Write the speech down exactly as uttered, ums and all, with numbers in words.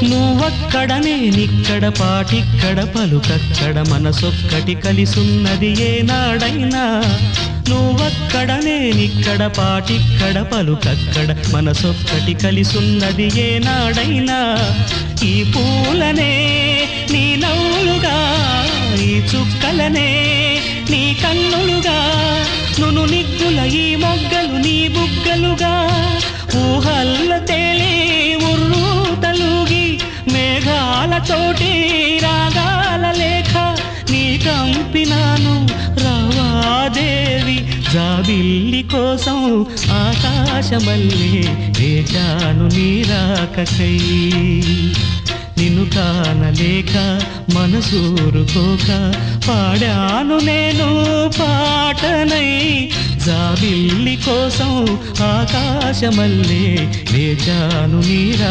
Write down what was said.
నువ్వక్కడ నేనిక్కడ పాటిక్కడ పలుకక్కడ మనసొక్కటి కలిసున్నది ఏనాడైనా నువ్వక్కడ నేనిక్కడ పాటిక్కడ పలుకక్కడ మనసొక్కటి కలిసున్నది ఏనాడైనా ఈ పూలనే నీ నవ్వులుగా ఈ చుక్కలనే నీ కన్నులుగా నును నిగ్గుల ఈ మొగ్గలు నీ బుగ్గలుగా ఊహల్ల తేలి ఉర్రు తలుగి మేఘాలతోటి రాగాల లేఖ నీ కంపినాను రావాదేవి జాబిల్లి కోసం ఆకాశమల్లే వేచాను నీ రాకకై నిన్ను కానలేక మనసూరుకోక పాడాను నేను పాటనై జాబిల్లి కోసం ఆకాశమల్లే వేచాను నీ